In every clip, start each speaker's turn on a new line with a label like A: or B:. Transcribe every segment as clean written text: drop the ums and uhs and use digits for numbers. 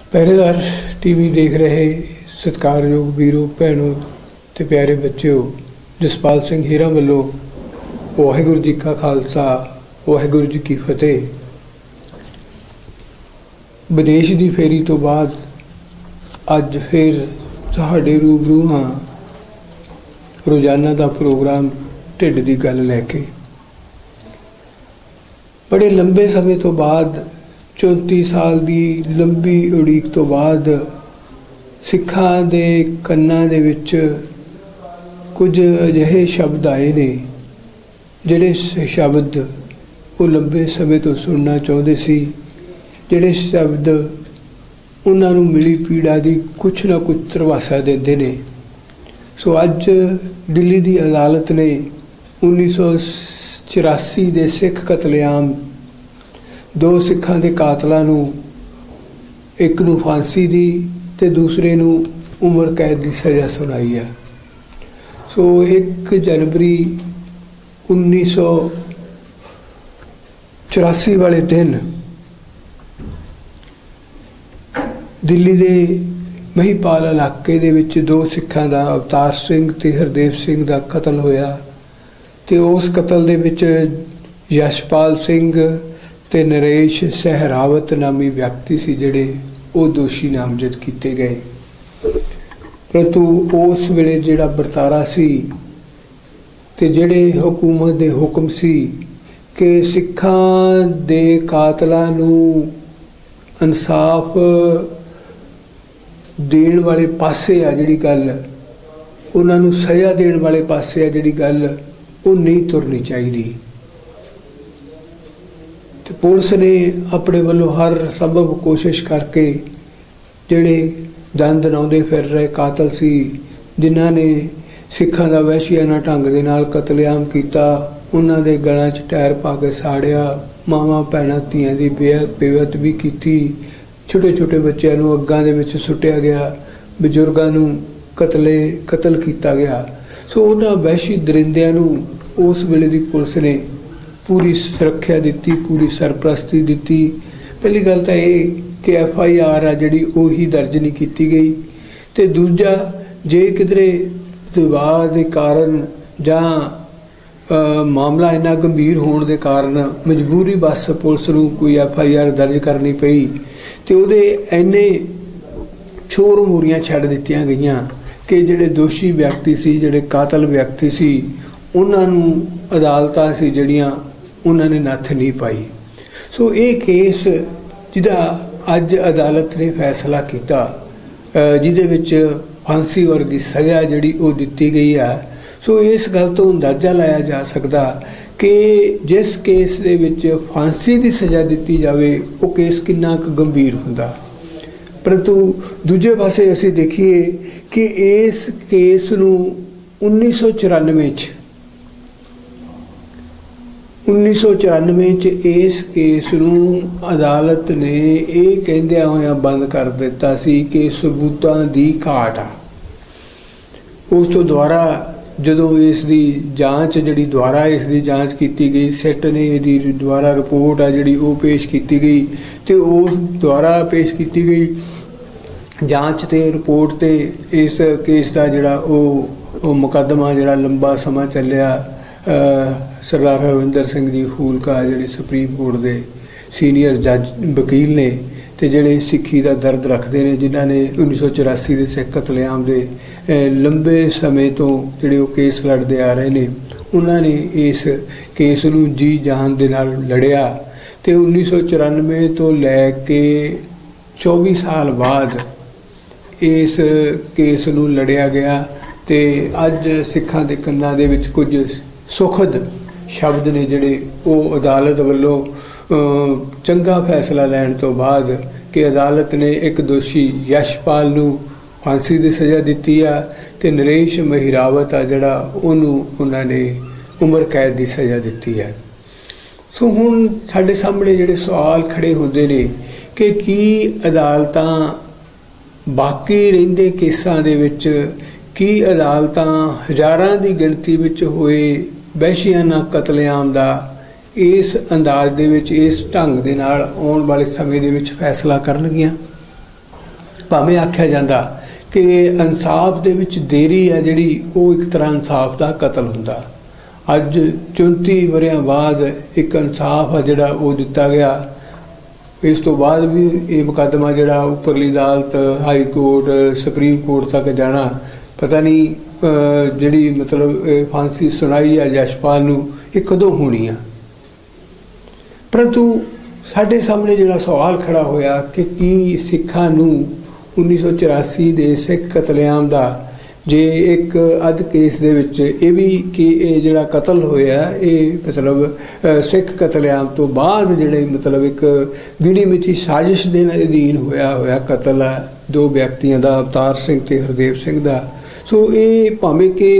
A: पहरेदार टीवी देख रहे सत्कारयोग वीरों भैनों ते प्यारे बच्चों, जसपाल सिंह हीरा वालों वाहिगुरू जी का खालसा वाहिगुरू जी की फतेह। विदेश की फेरी तो बाद अज फिर तुहाडे रूबरू हाँ रोजाना का प्रोग्राम ढिड की गल लैके। बड़े लंबे समय तो बाद 34 साल की लंबी उड़ीक तो बाद सिखां दे कन्नां दे विच कुछ अजिहे शब्द आए ने जिहड़े शब्द वो लंबे समय तो सुनना चाहते सी, जिहड़े शब्द उन्हां नूं मिली पीड़ा की कुछ ना कुछ तरवासा देंदे ने। सो अज दिल्ली की अदालत ने 1984 के सिख कतलेआम दो सिखां दे कातलां नूं एक नूं फांसी दी ते दूसरे नूं उम्र कैद की सज़ा सुनाई है। सो 1 जनवरी 1984 वाले दिन दिल्ली के महीपाल इलाके दे विच दो सिखां दा अवतार सिंह ते हरदेव सिंह दा कतल होया ते उस कतल दे विच यशपाल सिंह ते नरेश सहरावत नामी व्यक्ति सी जिहड़े वो दोषी नामजद किए गए। परंतु उस वेले जिहड़ा बरतारा सी ते जिहड़े हुकूमत दे हुक्म सी कि सिखां दे कातलां नूं इंसाफ देण वाले पासे आ जिहड़ी गल, उन्हां नूं सज़ा देण वाले पासे आ जिहड़ी गल, वो नहीं तुरनी चाहिदी। तो पुलिस ने अपने वालों हर संभव कोशिश करके जिहड़े दंद नाउंदे फिर रहे कातल सी, जिन्हां ने सिखां दा वहशियाना ढंग दे नाल कतलेआम कीता, उन्हां दे गलां 'च टायर पा के साड़िया, मावां भैणां धीआं दी बेअदबी कीती, छोटे छोटे बच्चों नूं अग्गां दे विच सुट्टिया गया, बजुर्गां नूं कतल किया गया। सो उन्हां वहशी दरिंदियां नूं उस वेले दी पुलिस ने पूरी सुरक्षा दी, पूरी सरप्रस्ती दी। पहली गल तो ये कि FIR आ जिहड़ी उही दर्ज नहीं की गई, तो दूजा जे किधरे विवाद के कारण जां मामला इन्ना गंभीर होने के कारण मजबूरी बस पुलिस नूं कोई FIR दर्ज करनी पई तो उहदे इन्ने छोर मूरियां छड्ड दित्तियां गईयां कि जिहड़े दोषी व्यक्ति सी, जिहड़े कातल व्यक्ति सी, उन्हां नूं अदालतां सी जिहड़ियां उन्होंने नत्थ नहीं पाई। सो ये केस जिहदा अज अदालत ने फैसला किया, जिहदे विच फांसी वर्गी सज़ा जिहड़ी वो दित्ती गई है। सो इस गल तो अंदाजा लाया जा सकता कि जिस केस दे विच फांसी की सज़ा दित्ती जाए वो केस कितना गंभीर हुंदा। परंतु दूजे पासे असीं देखिए कि इस केस नूं 1994 इस केस नूं अदालत ने यह कहंदियां होया बंद कर दिता सी कि सबूतां दी घाट आ। उस तो दोबारा जदों इसकी जांच जिहड़ी दोबारा इसकी जांच की गई, सिट ने इसकी दोबारा रिपोर्ट आ जिहड़ी वो पेश की गई, तो उस दोबारा पेश की गई जांच ते रिपोर्ट ते इस केस का जिहड़ा वो मुकदमा जिहड़ा लंबा समा चलिया। सरदार हरविंदर सिंह जी फूलका जिहड़े सुप्रीम कोर्ट के सीनियर जज वकील ने ते जिहड़े सिक्खी का दर्द रखते हैं, जिन्हां ने 1984 के सिख कतलेआम के लंबे समय तो जिहड़े केस लड़ते आ रहे हैं, उन्होंने इस केस नूं जी जान दे नाल लड़िया। तो 1994 तो लैके 24 साल बाद इस केस नूं लड़िया गया। तो अज सिखां दे कन्नां दे विच कुछ सुखद शब्द ने जिहड़े वो अदालत वालों चंगा फैसला लैण तो बाद कि अदालत ने एक दोषी यशपाल नूं फांसी की सज़ा दी आ ते नरेश महिरावत आ जिहड़ा उन्होंने उम्र कैद की सज़ा दी है। सो हुण साडे सामने जिहड़े सवाल खड़े होंदे ने कि की अदालतां बाकी रहिंदे केसां दे विच की अदालतां हज़ारां की गिणती विच होए वहशियाना कतलेआम का इस अंदाज दे विच इस ढंग दे नाल आउण वाले समय दे विच फैसला करनगियां। ਭਾਵੇਂ ਆਖਿਆ ਜਾਂਦਾ कि इंसाफ दे विच देरी है जिहड़ी वो एक तरह इंसाफ का कतल हुंदा। अज 34 वरियां बाद एक इंसाफ है जिहड़ा वो दिता गया। इस तो बाद भी ये मुकदमा जिहड़ा उपरली अदालत, हाई कोर्ट, सुप्रीम कोर्ट तक जाना, पता नहीं जिहड़ी मतलब फांसी सुनाई है यशपाल नूं ये कदों होनी है। परंतु साडे सामने जिहड़ा सवाल खड़ा होया कि की सिखां नूं 1984 ਦੇ ਸਿੱਖ ਕਤਲੇਆਮ ਦਾ ਜੇ ਇੱਕ ਅੱਧ ਕੇਸ ਦੇ ਵਿੱਚ ਇਹ ਵੀ ਕਿ ਇਹ ਜਿਹੜਾ ਕਤਲ ਹੋਇਆ ਇਹ ਮਤਲਬ ਸਿੱਖ ਕਤਲੇਆਮ ਤੋਂ ਬਾਅਦ ਜਿਹੜੇ ਮਤਲਬ ਇੱਕ ਗਿਣੀ ਮਿਥੀ ਸਾਜ਼ਿਸ਼ ਦੇ ਅਧੀਨ ਹੋਇਆ ਕਤਲ ਹੈ ਦੋ ਵਿਅਕਤੀਆਂ ਦਾ, ਅਵਤਾਰ ਸਿੰਘ ਤੇ ਹਰਦੇਵ ਸਿੰਘ ਦਾ। ਸੋ ਇਹ ਭਾਵੇਂ ਕਿ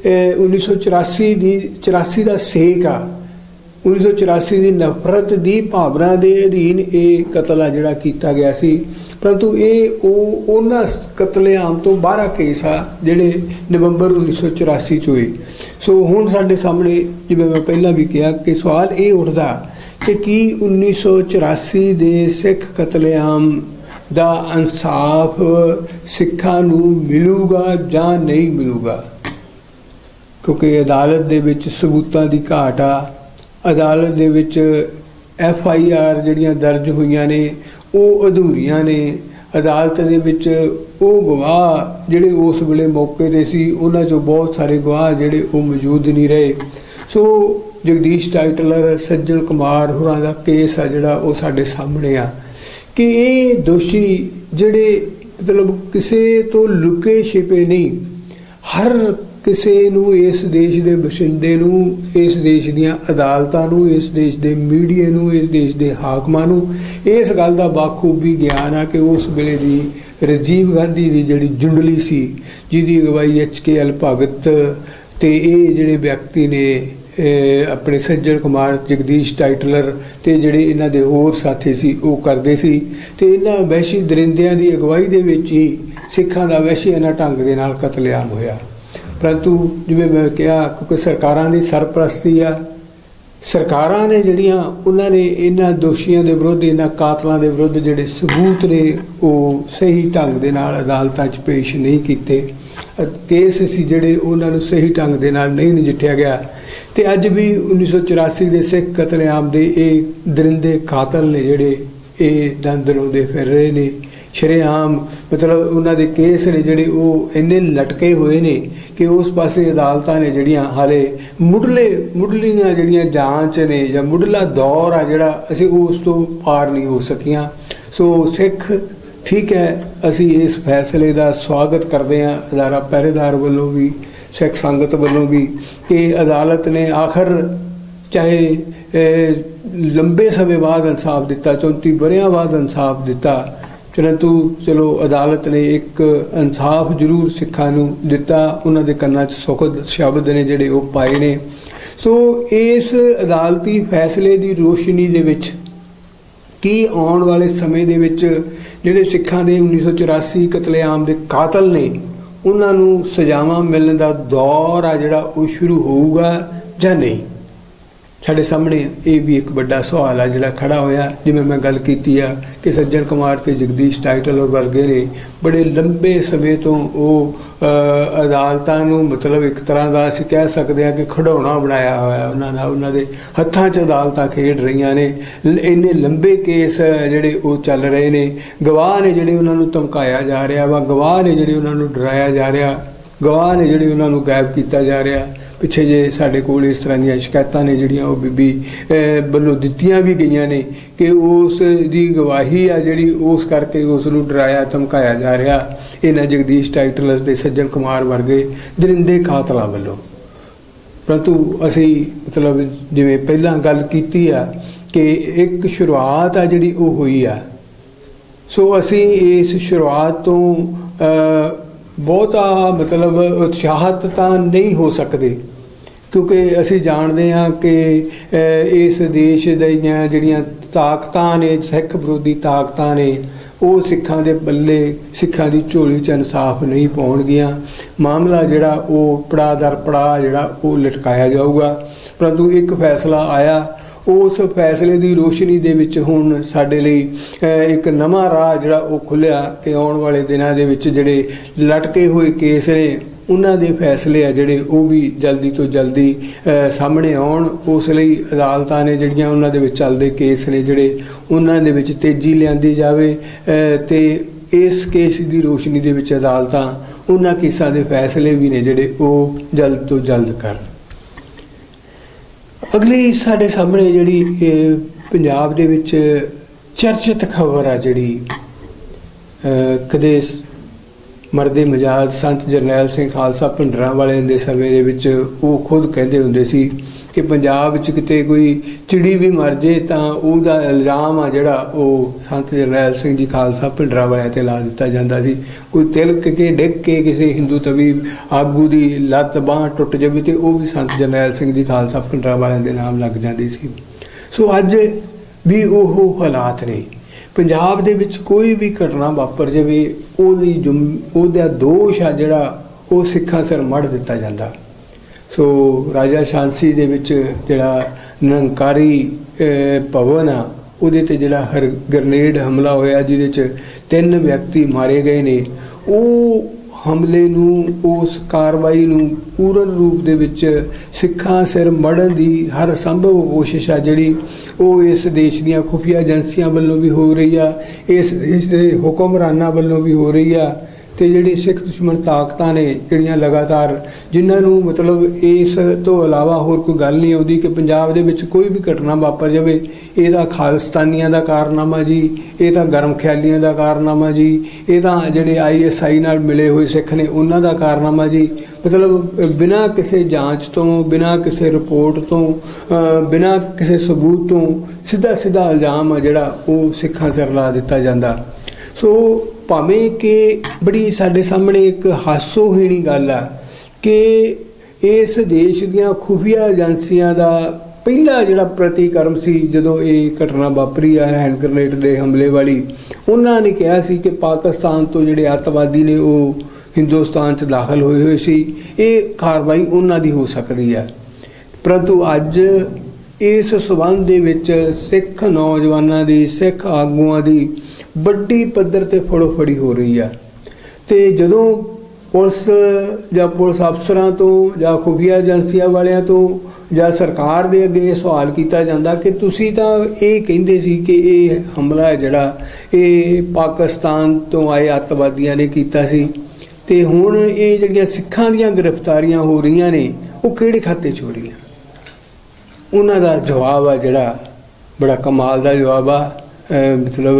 A: 1984 ਦਾ ਸੇਕ ਆ, 1984 ਦੀ ਨਫ਼ਰਤ ਦੀ ਭਾਵਨਾ ਦੇ ਅਧੀਨ ਇਹ ਕਤਲ ਆ ਜਿਹੜਾ ਕੀਤਾ ਗਿਆ ਸੀ। परंतु ये उन्होंने कतलेआम तो 12 केस आ जिहड़े नवंबर 1984 होए। सो हुण साडे सामने जिवें मैं पहला भी कहा कि सवाल ये उठदा कि की 1984 दे सिख कतलेआम दा इंसाफ सिखां नूं मिलूगा जां नहीं मिलूगा, क्योंकि अदालत दे विच सबूतां दी घाट आ। अदालत दे विच FIR जिहड़ियां दर्ज होईयां ने वो अधूरियां ने। अदालत दे विच वो गवाह जिहड़े उस वेले मौके ते सी उन्हां चों बहुत सारे गवाह जिहड़े वो मौजूद नहीं रहे। सो जगदीश टाइटलर, सज्जन कुमार होरां दा केस आ जिहड़ा वो साडे सामने आ कि ये दोषी जिहड़े मतलब किसी तो लुके छिपे नहीं, हर किसी नूं इस देश के बशिंदे नूं, इस देश दीआं अदालतां नूं, इस देश के मीडिया नूं, इस देश के हाकमां नूं इस गल दा बाखूबी ज्ञान आ कि उस वेले दी राजीव गांधी की जिहड़ी जुंडली सी जिहदी अगवाई HKL भगत ते ये जिहड़े व्यक्ति ने अपने सज्जन कुमार, जगदीश टाइटलर ते जिहड़े इन्हां दे होर साथी सी वो करदे सी ते इन्हां वैशी दरिंदियां की अगवाई दे विच ही सिखां दा वैशियाना ढंग दे नाल कतलेआम होया। परंतु जिवें मैं कहा क्योंकि सरकारां दी सरपरस्ती आ, सरकारां ने जिहड़ियां उन्होंने इन्हां दोषियों के विरुद्ध, इन्हां कातलों के विरुद्ध जिहड़े सबूत ने वो सही ढंग दे नाल अदालतां च पेश नहीं कीते। केस सी जिहड़े उन्हां नूं सही ढंग दे नाल नहीं नजिठिया गया। तो अज भी 1984 के सिख कतलेआम के ये दरिंदे कातल ने जिहड़े ये दंद रौंदे फिर रहे ने शरेआम। मतलब उन्होंने केस ने जिहड़े वो इन्ने लटके हुए ने कि उस पासे अदालतां ने जिहड़ियां हाले मुढ़लियां जिहड़ियां जांच ने या मुढ़ला दौर आ जिहड़ा असीं उस तो पार नहीं हो सकियां। सो सिख ठीक है, असी इस फैसले का स्वागत करते हैं अदारा पहरेदार वालों भी, सिख संगत वालों भी कि अदालत ने आखिर चाहे लंबे समय बाद इंसाफ दिता, 34 वरियां बाद इंसाफ दिता, परंतु चलो अदालत ने एक इंसाफ जरूर सिखां नूं दिता। उन्हां दे कन्नां च सुखद शब्द ने जिहड़े वो पाए ने। सो इस अदालती फैसले की रोशनी दे विच कि आने वाले समय दे विच जिहड़े सिखां दे 1984 कतलेआम दे कातल ने उन्हां नूं सजावां मिलण दा दौर आ जिहड़ा वो शुरू होऊगा जां नहीं, साढ़े सामने ये भी एक बड़ा सवाल है जिहड़ा खड़ा होया। जिवें मैं गल कीती आ कि सज्जन कुमार ते जगदीश टाइटलर वर्गे ने बड़े लंबे समय तो वो अदालतां नूं मतलब एक तरह का असीं कह सकते हैं कि खिडौना बनाया होया उन्हां दे हत्थां च अदालतां खेड रहीआं ने। इन्ने लंबे केस जिहड़े वो चल रहे ने, गवाह ने जिहड़े उन्हां नूं धमकाया जा रहा वा, गवाह ने जिहड़े उन्हां नूं डराया जा रहा, गवाह ने जिहड़े उन्हां नूं गायब किया जा रहा। पिछे जे साढ़े कोल इस तरह दी शिकायतां ने जिहड़ियां वो बीबी वल्लों दित्तियां भी गईयां ने कि उस दी गवाही आ जिहड़ी उस करके उस नूं डराया धमकाया जा रहा इन्हां जगदीश टाइटलर ते सज्जन कुमार वर्गे दरिंदे कातलां वल्लों। परंतु असीं मतलब जिवें पहलां गल कीती आ कि एक शुरुआत आ जिहड़ी वो होई आ। सो असीं इस शुरुआत तो बहुता मतलब उत्साहित तां नहीं हो सकते, क्योंकि असी जानते हैं कि इस देश दीयां जिहड़ियां ताकतां ने, सिख विरोधी ताकतां ने, वो सिखां दे बल्ले सिखां दी झोली च इंसाफ नहीं पाउणगियां। मामला जिहड़ा वो पड़ा दर पड़ा जिहड़ा वो लटकाया जाऊगा। परंतु एक फैसला आया उस फैसले की रोशनी दे विच हुण साडे लई एक नवां राह जिहड़ा वो खुलिया कि आउण वाले दिनां दे विच जिहड़े लटके हुए केस ने उन्हां दे फैसले आ जिहड़े वो भी जल्दी तो जल्दी सामने आउण। उस लई अदालतां ने जिहड़ियां उन्हां दे विच चलदे केस ने जिहड़े उन्हां दे विच तेजी लिआंदी जावे ते इस केस की रोशनी दे विच अदालतां उन्हां केसां दे फैसले भी ने जिहड़े वो जल्द तो जल्द करन। अगली साढ़े सामने जिहड़ी पंजाब दे विच चर्चित खबर आ जिहड़ी कदे मरदे मजाज संत जरनैल सिंह खालसा भिंडरांवाले दे समय दे विच वो खुद कहते हुंदे सी कि पंजाब च किते कोई चिड़ी भी मर जाए तां उहदा इल्जाम आ जिहड़ा वो संत जरनैल सिंह जी खालसा भिंडरांवाले ते ला दिता जांदा सी। कोई तिलक के डिग के किसी हिंदू तबीब आगू की लत्त बांह टुट जावे तो वह भी संत जरनैल सिंह जी खालसा भिंडरांवाले दे नाम लग जाती सी। सो अज भी वो हालात ने पंजाब दे विच कोई भी घटना वापर जाए उहदा दोष आ जिहड़ा वो सिखां सिर मढ़ दिता जांदा। सो राजा झांसी दे विच जिहड़ा निरंकारी भवन आ उहदे ते जिहड़ा हर ग्रनेड हमला होया जिहदे च 3 व्यक्ति मारे गए ने वो हमले नूं उस कार्रवाई नूं पूर्ण रूप दे विच सिखां सिर मढ़न दी हर संभव कोशिश आ जिहड़ी वो इस देश दीआं खुफिया एजेंसियां वल्लों भी हो रही आ, इस देश दे हुक्मरानां वल्लों भी हो रही आ ते जिहड़ी सिख दुश्मन ताकतां ने जिहड़ियां लगातार जिन्हां नूं मतलब इस तो इलावा होर कोई गल नहीं आउंदी कि पंजाब दे विच कोई भी घटना वापर जावे इह तां खालिस्तानियां दा कारनामा जी, इह तां गर्म ख्यालियां दा कारनामा जी, इह तां जिहड़े ISI नाल मिले हुए सिख ने उन्हां दा कारनामा जी। मतलब बिना किसी जांच तो बिना किसी रिपोर्ट तो बिना किसी सबूत तो सीधा सीधा इल्जाम आ जिहड़ा वो सिखां सिर ला दिता जांदा। सो भावें कि बड़ी साडे सामने एक हासोहीणी गल आ कि इस देश दीआं खुफिया एजेंसियां दा पहला जिहड़ा प्रतिक्रम सी जदों ये घटना वापरी आ हैंड ग्रेनेड दे हमले वाली, उन्हां ने कहा सी कि पाकिस्तान तो जिहड़े अतवादी ने वो हिंदुस्तान च दाखिल होए हुए सी, ये कार्रवाई उन्हां दी हो सकदी है। परंतु अज इस संबंध दे विच सिख नौजवानों की सिख आगूआं की बड़ी पद्धर ते फड़ोफड़ी हो रही है। तो जदों पुलिस या पुलिस अफसरां तो या खुफिया एजेंसियां वालियां तो या सरकार दे अगे सवाल किया जाता कि तुसीं तां ये कहिंदे सी कि ये हमला है जिहड़ा ये पाकिस्तान तो आए अतवादियां ने कीता सी ते हुण ये जिहड़ियां सिखां दीयां गिरफ्तारियां हो रही ने वो किहड़े खाते च हो रही? उन्हां दा जवाब आ जिहड़ा बड़ा कमाल दा जवाब आ। मतलब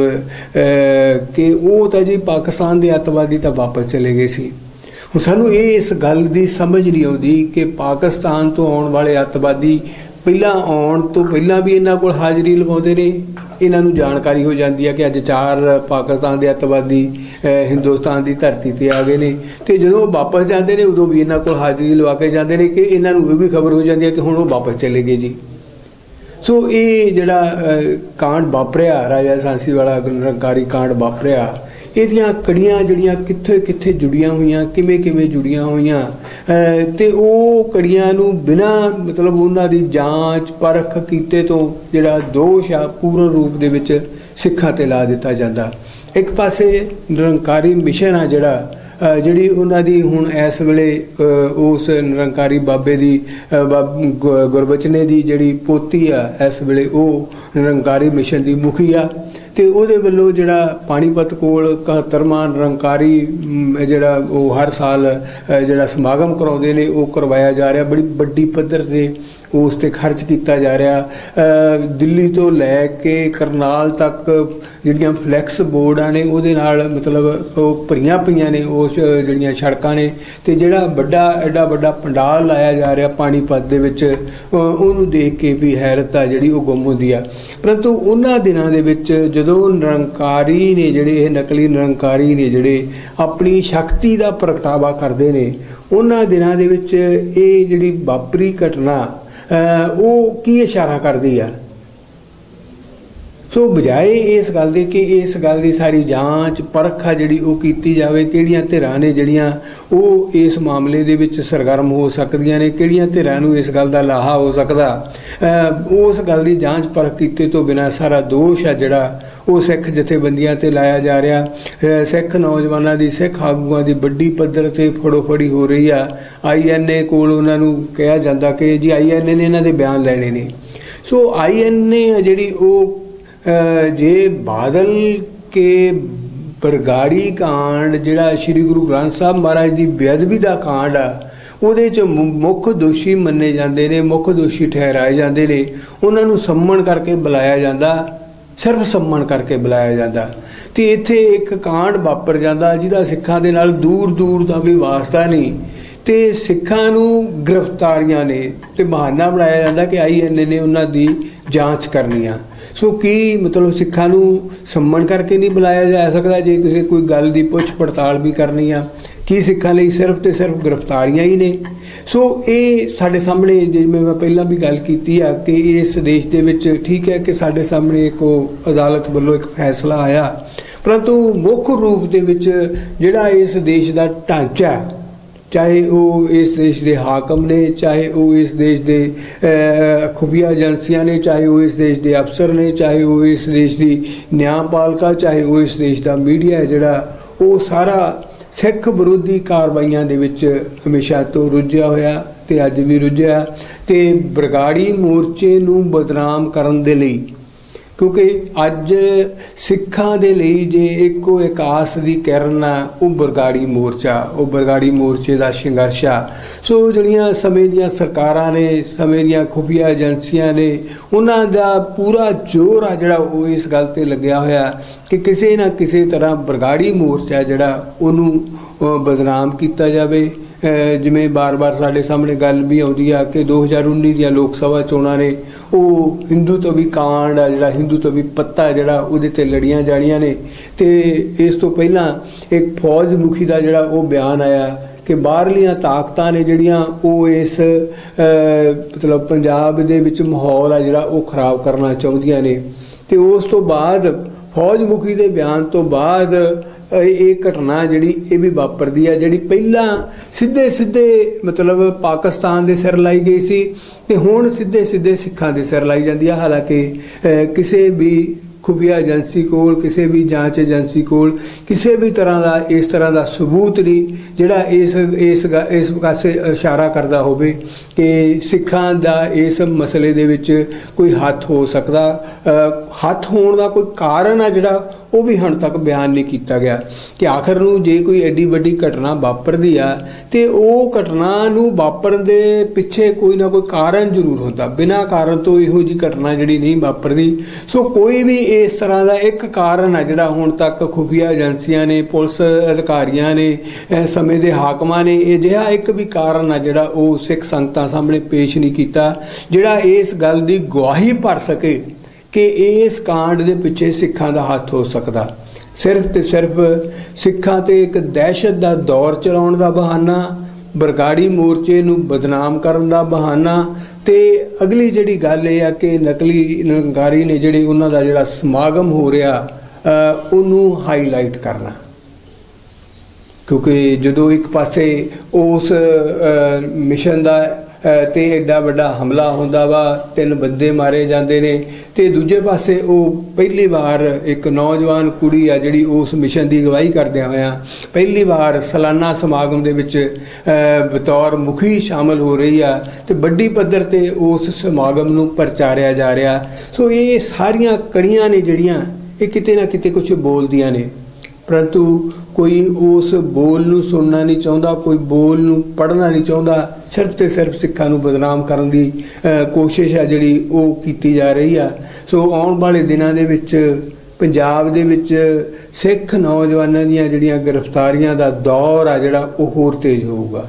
A: कि वो तो जी पाकिस्तान के अतवादी तो वापस चले गए सी। हुण सानूं ये इस गल की समझ नहीं आती कि पाकिस्तान तो आने वाले अतवादी पहला आउण तो पहला भी इन्हां कोल हाज़री लवाउंदे ने, इन्हां नूं जानकारी हो जाती है कि अज 4 पाकिस्तान के अतवादी हिंदुस्तान की धरती पर आ गए ने, तो जो वापस जाते हैं उदों भी इन्हां कोल हाज़री लवा के जाते हैं कि इन्हां नूं भी खबर हो जाती है कि हुण वो वापस चले गए जी। सो ये जिहड़ा कांड वापरिया राजा झांसी वाला निरंकारी कांड वापरिया, इहदियां कड़ियां जिहड़ियां कित्थे कित्थे जुड़ियां हुईयां, किवें किवें जुड़ियां हुईयां ते वो कड़ियां नूं बिना मतलब उन्हां दी जांच परख कीते तो जिहड़ा दोष आ पूर्ण रूप दे विच सिखां ते ला दिता जांदा। एक पासे निरंकारी मिशन आ जिहड़ा जिहड़ी उन्हां दी हुण इस वेले उस निरंकारी बाबे दी गुरबचने दी जिहड़ी पोती आ इस वेले वो निरंकारी मिशन दी मुखी आ ते उहदे वल्लों जिहड़ा पानीपत कोल 71वां निरंकारी जिहड़ा वो हर साल जिहड़ा समागम कराउंदे ने वो करवाया जा रहा, बड़ी वड्डी पद्धर ते उस ते खर्च किया जा रहा। दिल्ली तो लैके करनाल तक जिहड़ियां फ्लैक्स बोर्डां ने उहदे नाल मतलब वो भरियां पईयां ने उस जिहड़ियां सड़कां ने ते जिहड़ा वड्डा एडा वड्डा पंडाल लाया जा रहा पानीपत दे विच, उहनूं देख के भी हैरत आ जिहड़ी वो गुम हुंदी आ। परंतु उन्हां दिनां दे विच जदों निरंकारी ने जिहड़े नकली निरंकारी ने जिहड़े अपनी शक्ति का प्रगटावा करते हैं, उन्हां दिनां दे विच ये जिहड़ी वापरी घटना वो की इशारा करती है? सो बजाए इस गल दे कि इस गल की सारी जांच परख आ जिहड़ी वो कीती जावे, किहड़ियां धिरां ने जिहड़ियां वो इस मामले दे विच सरगर्म हो सकदियां ने, किहड़ियां धिरां नूं इस गल दा लाहा हो सकदा, उस गल की जांच परख कीते तो बिना सारा दोष आ जिहड़ा वो सिख जथेबंदियां ते लाया जा रहा। सिख नौजवानों की, सिख आगूआं की वड्डी पद्धर ते फड़ोफड़ी हो रही आ। INA कोल उन्हां नूं कहा जांदा कि जी INA ने इन्हां दे बयान लैणे ने। सो INA जिहड़ी वो जे बादल के बरगाड़ी कांड जिहड़ा श्री गुरु ग्रंथ साहब महाराज की बेअदबी का कांड आ, ਉਹਦੇ 'ਚ ਮੁੱਖ ਦੋਸ਼ੀ ਮੰਨੇ ਜਾਂਦੇ ਨੇ, ਮੁੱਖ ਦੋਸ਼ੀ ਠਹਿਰਾਏ ਜਾਂਦੇ ਨੇ, ਉਹਨਾਂ ਨੂੰ ਸੰਮਣ ਕਰਕੇ ਬੁਲਾਇਆ ਜਾਂਦਾ, ਸਿਰਫ ਸੰਮਣ ਕਰਕੇ ਬੁਲਾਇਆ ਜਾਂਦਾ। ਤੇ ਇੱਥੇ ਇੱਕ ਕਾਂਡ ਵਾਪਰ ਜਾਂਦਾ ਜਿਹਦਾ ਸਿੱਖਾਂ ਦੇ ਨਾਲ ਦੂਰ ਦੂਰ ਦਾ ਵੀ ਵਾਸਤਾ ਨਹੀਂ, ਤੇ ਸਿੱਖਾਂ ਨੂੰ ਗ੍ਰਿਫਤਾਰੀਆਂ ਨੇ ਤੇ ਬਹਾਨਾ ਬਣਾਇਆ ਜਾਂਦਾ ਕਿ INA ਨੇ ਉਹਨਾਂ ਦੀ ਜਾਂਚ ਕਰਨੀ ਆ। ਸੋ ਕੀ ਮਤਲਬ ਸਿੱਖਾਂ ਨੂੰ ਸੰਮਣ ਕਰਕੇ ਨਹੀਂ ਬੁਲਾਇਆ ਜਾ ਸਕਦਾ ਜੇ ਕਿਸੇ ਕੋਈ ਗੱਲ ਦੀ ਪੁੱਛ ਪੜਤਾਲ ਵੀ ਕਰਨੀ ਆ? ਕੀ ਸਿੱਖਾਂ ਲਈ ਸਿਰਫ ਤੇ ਸਿਰਫ ਗ੍ਰਿਫਤਾਰੀਆਂ ਹੀ ਨੇ? ਸੋ ਇਹ ਸਾਡੇ ਸਾਹਮਣੇ, ਜਿਵੇਂ ਮੈਂ ਪਹਿਲਾਂ ਵੀ ਗੱਲ ਕੀਤੀ ਆ ਕਿ ਇਸ ਦੇਸ਼ ਦੇ ਵਿੱਚ ਠੀਕ ਹੈ ਕਿ ਸਾਡੇ ਸਾਹਮਣੇ ਇੱਕ ਅਦਾਲਤ ਵੱਲੋਂ ਇੱਕ ਫੈਸਲਾ ਆਇਆ, ਪਰੰਤੂ ਮੁੱਖ ਰੂਪ ਦੇ ਵਿੱਚ ਜਿਹੜਾ ਇਸ ਦੇਸ਼ ਦਾ ਢਾਂਚਾ, ਚਾਹੇ ਉਹ ਇਸ ਦੇਸ਼ ਦੇ ਹਾਕਮ ਨੇ, ਚਾਹੇ ਉਹ ਇਸ ਦੇਸ਼ ਦੇ ਖੁਫੀਆ ਏਜੰਸੀਆਂ ਨੇ, ਚਾਹੇ ਉਹ ਇਸ ਦੇਸ਼ ਦੇ ਅਫਸਰ ਨੇ, ਚਾਹੇ ਉਹ ਇਸ ਦੇਸ਼ ਦੀ ਨਿਆਂਪਾਲਿਕਾ, ਚਾਹੇ ਉਹ ਇਸ ਦੇਸ਼ ਦਾ ਮੀਡੀਆ ਹੈ, ਜਿਹੜਾ ਉਹ ਸਾਰਾ ਸਿੱਖ ਵਿਰੋਧੀ ਕਾਰਵਾਈਆਂ ਦੇ ਵਿੱਚ ਹਮੇਸ਼ਾ ਤੋਂ ਰੁੱਝਿਆ ਹੋਇਆ ਤੇ ਅੱਜ ਵੀ ਰੁੱਝਿਆ। ਤੇ ਬਰਗਾੜੀ ਮੋਰਚੇ ਨੂੰ ਬਦਨਾਮ ਕਰਨ ਦੇ ਲਈ, ਕਿਉਂਕਿ ਅੱਜ ਸਿੱਖਾਂ ਦੇ ਲਈ ਜੇ ਇੱਕੋ ਇੱਕ ਆਸ ਦੀ ਕਿਰਨ ਆ ਉਹ ਬਰਗਾੜੀ ਮੋਰਚਾ, ਉਹ ਬਰਗਾੜੀ ਮੋਰਚੇ ਦਾ ਸੰਘਰਸ਼ ਆ। ਸੋ ਜਿਹੜੀਆਂ ਸਮੇਂ ਦੀਆਂ ਸਰਕਾਰਾਂ ਨੇ, ਸਮੇਂ ਦੀਆਂ ਖੁਫੀਆ ਏਜੰਸੀਆਂ ਨੇ, ਉਹਨਾਂ ਦਾ ਪੂਰਾ ਜ਼ੋਰ ਆ ਜਿਹੜਾ ਉਹ ਇਸ ਗੱਲ 'ਤੇ ਲੱਗਿਆ ਹੋਇਆ ਕਿ ਕਿਸੇ ਨਾ ਕਿਸੇ ਤਰ੍ਹਾਂ ਬਰਗਾੜੀ ਮੋਰਚਾ ਜਿਹੜਾ ਉਹਨੂੰ ਬਦਨਾਮ ਕੀਤਾ ਜਾਵੇ। ਜਿਵੇਂ ਬਾਰ-ਬਾਰ ਸਾਡੇ ਸਾਹਮਣੇ ਗੱਲ ਵੀ ਆਉਂਦੀ ਆ ਕਿ 2019 ਦੀਆਂ ਲੋਕ ਸਭਾ ਚੋਣਾਂ ਨੇ ਉਹ ਹਿੰਦੂ ਤੋਂ ਵੀ ਕਾਂਡ ਆ ਜਿਹੜਾ, ਹਿੰਦੂ ਤੋਂ ਵੀ ਪੱਤਾ ਜਿਹੜਾ ਉਹਦੇ 'ਤੇ ਲੜੀਆਂ ਜਾਣੀਆਂ ਨੇ। ਤੇ ਇਸ ਤੋਂ ਪਹਿਲਾਂ ਇੱਕ ਫੌਜ ਮੁਖੀ ਦਾ ਜਿਹੜਾ ਉਹ ਬਿਆਨ ਆਇਆ ਕਿ ਬਾਹਰਲੀਆਂ ਤਾਕਤਾਂ ਨੇ ਜਿਹੜੀਆਂ ਉਹ ਇਸ ਮਤਲਬ ਪੰਜਾਬ ਦੇ ਵਿੱਚ ਮਾਹੌਲ ਆ ਜਿਹੜਾ ਉਹ ਖਰਾਬ ਕਰਨਾ ਚਾਹੁੰਦੀਆਂ ਨੇ। ਤੇ ਉਸ ਤੋਂ ਬਾਅਦ ਫੌਜ ਮੁਖੀ ਦੇ ਬਿਆਨ ਤੋਂ ਬਾਅਦ ਇਹ ਘਟਨਾ ਜਿਹੜੀ ਇਹ ਵੀ ਵਾਪਰਦੀ ਆ, ਜਿਹੜੀ ਪਹਿਲਾਂ ਸਿੱਧੇ ਮਤਲਬ ਪਾਕਿਸਤਾਨ ਦੇ ਸਿਰ ਲਾਈ ਗਈ ਸੀ ਤੇ ਹੁਣ ਸਿੱਧੇ ਸਿੱਖਾਂ ਦੇ ਸਿਰ ਲਾਈ ਜਾਂਦੀ ਆ। ਹਾਲਾਂਕਿ ਕਿਸੇ ਵੀ ਖੁਫੀਆ ਏਜੰਸੀ ਕੋਲ, ਕਿਸੇ ਵੀ ਜਾਂਚ ਏਜੰਸੀ ਕੋਲ ਕਿਸੇ ਵੀ ਤਰ੍ਹਾਂ ਦਾ ਇਸ ਤਰ੍ਹਾਂ ਦਾ ਸਬੂਤ ਨਹੀਂ ਜਿਹੜਾ ਇਸ ਪਾਸੇ ਇਸ਼ਾਰਾ ਕਰਦਾ ਹੋਵੇ ਕਿ ਸਿੱਖਾਂ ਦਾ ਇਸ ਮਸਲੇ ਦੇ ਵਿੱਚ ਕੋਈ ਹੱਥ ਹੋ ਸਕਦਾ। ਹੱਥ ਹੋਣ ਦਾ ਕੋਈ ਕਾਰਨ ਆ ਜਿਹੜਾ ਉਹ ਵੀ ਹੁਣ ਤੱਕ ਬਿਆਨ ਨਹੀਂ ਕੀਤਾ ਗਿਆ ਕਿ ਆਖਰ ਨੂੰ ਜੇ ਕੋਈ ਐਡੀ ਵੱਡੀ ਘਟਨਾ ਵਾਪਰਦੀ ਆ ਤੇ ਉਹ ਘਟਨਾ ਨੂੰ ਵਾਪਰਨ ਦੇ ਪਿੱਛੇ ਕੋਈ ਨਾ ਕੋਈ ਕਾਰਨ ਜ਼ਰੂਰ ਹੁੰਦਾ, ਬਿਨਾਂ ਕਾਰਨ ਤੋਂ ਇਹੋ ਜਿਹੀ ਘਟਨਾ ਜਿਹੜੀ ਨਹੀਂ ਵਾਪਰਦੀ। ਸੋ ਕੋਈ ਵੀ ਇਸ ਤਰ੍ਹਾਂ ਦਾ ਇੱਕ ਕਾਰਨ ਆ ਜਿਹੜਾ ਹੁਣ ਤੱਕ ਖੁਫੀਆ ਏਜੰਸੀਆਂ ਨੇ, ਪੁਲਿਸ ਅਧਿਕਾਰੀਆਂ ਨੇ, ਸਮੇਂ ਦੇ ਹਾਕਮਾਂ ਨੇ ਅਜਿਹਾ ਇੱਕ ਵੀ ਕਾਰਨ ਆ ਜਿਹੜਾ ਉਹ ਸਿੱਖ ਸੰਗਤਾਂ ਸਾਹਮਣੇ ਪੇਸ਼ ਨਹੀਂ ਕੀਤਾ ਜਿਹੜਾ ਇਸ ਗੱਲ ਦੀ ਗਵਾਹੀ ਭਰ ਸਕੇ ਕਿ ਇਸ ਕਾਂਡ ਦੇ ਪਿੱਛੇ ਸਿੱਖਾਂ ਦਾ ਹੱਥ ਹੋ ਸਕਦਾ। ਸਿਰਫ ਤੇ ਸਿਰਫ ਸਿੱਖਾਂ ਤੇ ਇੱਕ ਦਹਿਸ਼ਤ ਦਾ ਦੌਰ ਚਲਾਉਣ ਦਾ ਬਹਾਨਾ, ਬਰਗਾੜੀ ਮੋਰਚੇ ਨੂੰ ਬਦਨਾਮ ਕਰਨ ਦਾ ਬਹਾਨਾ, ਤੇ ਅਗਲੀ ਜਿਹੜੀ ਗੱਲ ਇਹ ਆ ਕਿ ਨਕਲੀ ਨਿਰੰਕਾਰੀ ਨੇ ਜਿਹੜੇ ਉਹਨਾਂ ਦਾ ਜਿਹੜਾ ਸਮਾਗਮ ਹੋ ਰਿਹਾ ਉਹਨੂੰ ਹਾਈਲਾਈਟ ਕਰਨਾ। ਕਿਉਂਕਿ ਜਦੋਂ ਇੱਕ ਪਾਸੇ ਉਸ ਮਿਸ਼ਨ ਦਾ ਤੇ ਐਡਾ ਵੱਡਾ ਹਮਲਾ ਹੁੰਦਾ ਵਾ, 3 ਬੰਦੇ ਮਾਰੇ ਜਾਂਦੇ ਨੇ, ਤੇ ਦੂਜੇ ਪਾਸੇ ਉਹ ਪਹਿਲੀ ਵਾਰ ਇੱਕ ਨੌਜਵਾਨ ਕੁੜੀ ਆ ਜਿਹੜੀ ਉਸ ਮਿਸ਼ਨ ਦੀ ਅਗਵਾਈ ਕਰਦਿਆਂ ਹੋਇਆਂ ਪਹਿਲੀ ਵਾਰ ਸਾਲਾਨਾ ਸਮਾਗਮ ਦੇ ਵਿੱਚ ਬਤੌਰ ਮੁਖੀ ਸ਼ਾਮਲ ਹੋ ਰਹੀ ਆ ਤੇ ਵੱਡੀ ਪੱਧਰ ਤੇ ਉਸ ਸਮਾਗਮ ਨੂੰ ਪ੍ਰਚਾਰਿਆ ਜਾ ਰਿਹਾ। ਸੋ ਇਹ ਸਾਰੀਆਂ ਕੜੀਆਂ ਨੇ ਜਿਹੜੀਆਂ ਇਹ ਕਿਤੇ ਨਾ ਕਿਤੇ ਕੁਝ ਬੋਲਦੀਆਂ ਨੇ, ਪਰੰਤੂ ਕੋਈ ਉਸ ਬੋਲ ਨੂੰ ਸੁਣਨਾ ਨਹੀਂ ਚਾਹੁੰਦਾ, ਕੋਈ ਬੋਲ ਨੂੰ ਪੜ੍ਹਨਾ ਨਹੀਂ ਚਾਹੁੰਦਾ। ਸਿਰਫ ਤੇ ਸਿਰਫ ਸਿੱਖਾਂ ਨੂੰ ਬਦਨਾਮ ਕਰਨ ਦੀ ਕੋਸ਼ਿਸ਼ ਆ ਜਿਹੜੀ ਉਹ ਕੀਤੀ ਜਾ ਰਹੀ ਆ। ਸੋ ਆਉਣ ਵਾਲੇ ਦਿਨਾਂ ਦੇ ਵਿੱਚ ਪੰਜਾਬ ਦੇ ਵਿੱਚ ਸਿੱਖ ਨੌਜਵਾਨਾਂ ਦੀਆਂ ਜਿਹੜੀਆਂ ਗ੍ਰਿਫਤਾਰੀਆਂ ਦਾ ਦੌਰ ਆ ਜਿਹੜਾ ਉਹ ਹੋਰ ਤੇਜ਼ ਹੋਊਗਾ।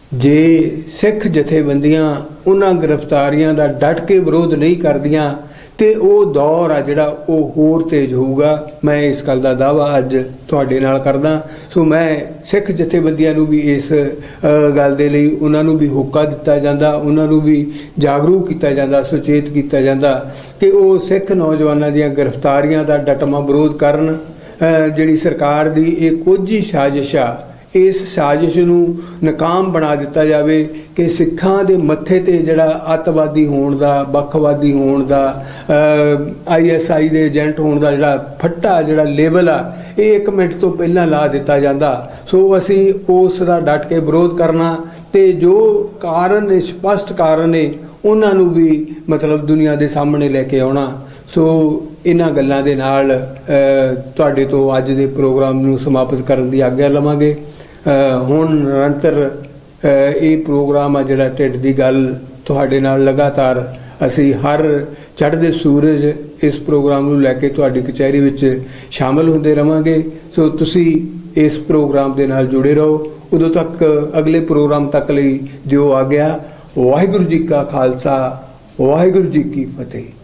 A: ਜੇ ਸਿੱਖ ਜਥੇਬੰਦੀਆਂ ਉਹਨਾਂ ਗ੍ਰਿਫਤਾਰੀਆਂ ਦਾ ਡਟ ਕੇ ਵਿਰੋਧ ਨਹੀਂ ਕਰਦੀਆਂ ਤੇ ਉਹ ਦੌਰ ਆ ਜਿਹੜਾ ਉਹ ਹੋਰ ਤੇਜ਼ ਹੋਊਗਾ। ਮੈਂ ਇਸ ਗੱਲ ਦਾ ਦਾਅਵਾ ਅੱਜ ਤੁਹਾਡੇ ਨਾਲ ਕਰਦਾ। ਸੋ ਮੈਂ ਸਿੱਖ ਜਥੇਬੰਦੀਆਂ ਨੂੰ ਵੀ ਇਸ ਗੱਲ ਦੇ ਲਈ ਉਹਨਾਂ ਨੂੰ ਵੀ ਹੋਕਾ ਦਿੱਤਾ ਜਾਂਦਾ, ਉਹਨਾਂ ਨੂੰ ਵੀ ਜਾਗਰੂਕ ਕੀਤਾ ਜਾਂਦਾ, ਸੁਚੇਤ ਕੀਤਾ ਜਾਂਦਾ ਕਿ ਉਹ ਸਿੱਖ ਨੌਜਵਾਨਾਂ ਦੀਆਂ ਗ੍ਰਿਫਤਾਰੀਆਂ ਦਾ ਡਟਵਾਂ ਵਿਰੋਧ ਕਰਨ। ਜਿਹੜੀ ਸਰਕਾਰ ਦੀ ਇਹ ਕੋਝੀ ਸਾਜ਼ਿਸ਼ ਆ, ਇਸ ਸਾਜ਼ਿਸ਼ ਨੂੰ ਨਾਕਾਮ ਬਣਾ ਦਿੱਤਾ ਜਾਵੇ ਕਿ ਸਿੱਖਾਂ ਦੇ ਮੱਥੇ ਤੇ ਜਿਹੜਾ ਅੱਤਵਾਦੀ ਹੋਣ ਦਾ, ਵੱਖਵਾਦੀ ਹੋਣ ਦਾ, ISI ਦੇ ਏਜੰਟ ਹੋਣ ਦਾ ਜਿਹੜਾ ਫੱਟਾ ਜਿਹੜਾ ਲੇਬਲ ਆ, ਇਹ 1 ਮਿੰਟ ਤੋਂ ਪਹਿਲਾਂ ਲਾ ਦਿੱਤਾ ਜਾਂਦਾ। ਸੋ ਅਸੀਂ ਉਸ ਦਾ ਡਟ ਕੇ ਵਿਰੋਧ ਕਰਨਾ ਤੇ ਜੋ ਕਾਰਨ ਨੇ, ਸਪਸ਼ਟ ਕਾਰਨ ਨੇ, ਉਹਨਾਂ ਨੂੰ ਵੀ ਮਤਲਬ ਦੁਨੀਆ ਦੇ ਸਾਹਮਣੇ ਲੈ ਕੇ ਆਉਣਾ। ਸੋ ਇਹਨਾਂ ਗੱਲਾਂ ਦੇ ਨਾਲ ਤੁਹਾਡੇ ਤੋਂ ਅੱਜ ਦੇ ਪ੍ਰੋਗਰਾਮ ਨੂੰ ਸਮਾਪਤ ਕਰਨ ਦੀ ਆਗਿਆ ਲਵਾਂਗੇ। ਹੁਣ ਨਿਰੰਤਰ ਇਹ ਪ੍ਰੋਗਰਾਮ ਆ ਜਿਹੜਾ ਢਿੱਡ ਦੀ ਗੱਲ ਤੁਹਾਡੇ ਨਾਲ ਲਗਾਤਾਰ ਅਸੀਂ ਹਰ ਚੜ੍ਹਦੇ ਸੂਰਜ ਇਸ ਪ੍ਰੋਗਰਾਮ ਨੂੰ ਲੈ ਕੇ ਤੁਹਾਡੀ ਕਚਹਿਰੀ ਵਿੱਚ ਸ਼ਾਮਲ ਹੁੰਦੇ ਰਹਾਂਗੇ। ਸੋ ਤੁਸੀਂ ਇਸ ਪ੍ਰੋਗਰਾਮ ਦੇ ਨਾਲ ਜੁੜੇ ਰਹੋ। ਉਦੋਂ ਤੱਕ ਅਗਲੇ ਪ੍ਰੋਗਰਾਮ ਤੱਕ ਲਈ ਦਿਓ ਆਗਿਆ। ਵਾਹਿਗੁਰੂ ਜੀ ਕਾ ਖਾਲਸਾ, ਵਾਹਿਗੁਰੂ ਜੀ ਕੀ ਫਤਿਹ।